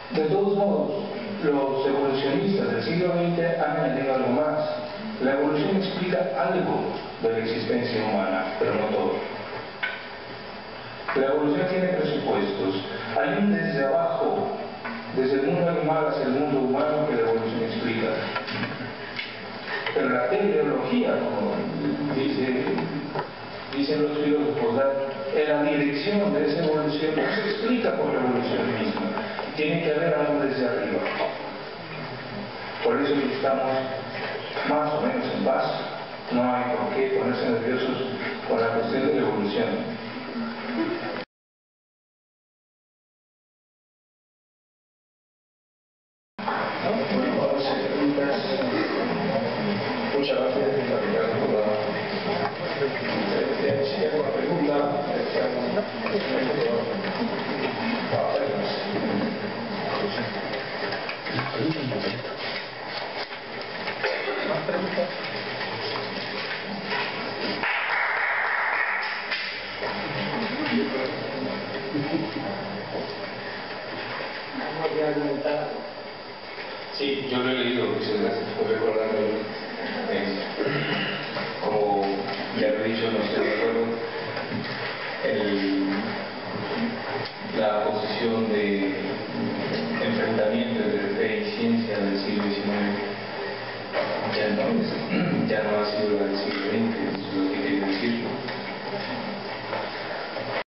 De todos modos, los evolucionistas del siglo XX han añadido algo más. La evolución explica algo de la existencia humana, pero no todo. La evolución tiene presupuestos. Hay un desde abajo, desde el mundo animal hacia el mundo humano, que la evolución explica. Pero la teleología, como dicen los filósofos, la dirección de esa evolución no se explica por la evolución misma. Tiene que haber algo desde arriba. Por eso estamos más o menos en paz. No hay por qué ponerse nerviosos con la cuestión de la evolución. Muchas gracias, Ricardo, por la pregunta. ¿Más preguntas? Sí, yo lo he leído, muchas gracias por recordarme.